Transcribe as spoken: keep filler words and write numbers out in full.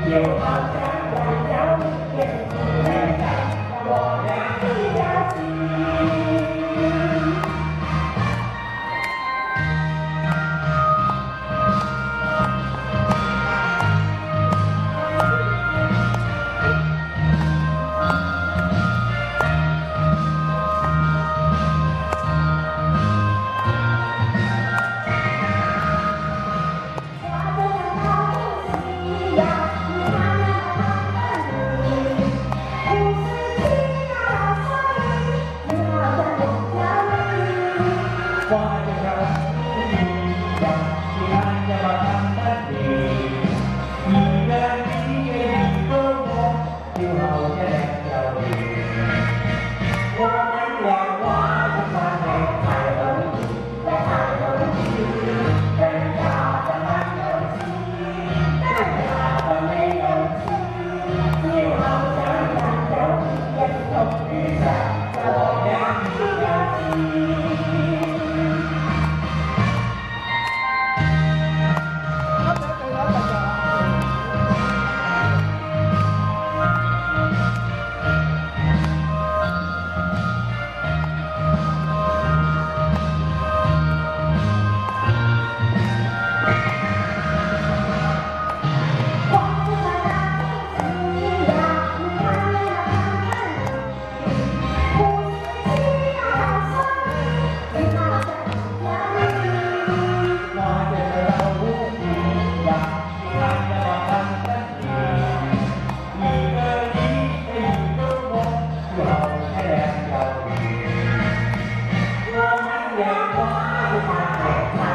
就好像在遥远的未来，我俩一条心。花就像是一样，你看着吧，淡淡的，一个你也一个我，就好像两条鱼。我们俩划着船在海鸥里，在海鸥里，更加的很有趣，更加的没有趣，就好像两条鱼也同日在我俩一条心。两花不怕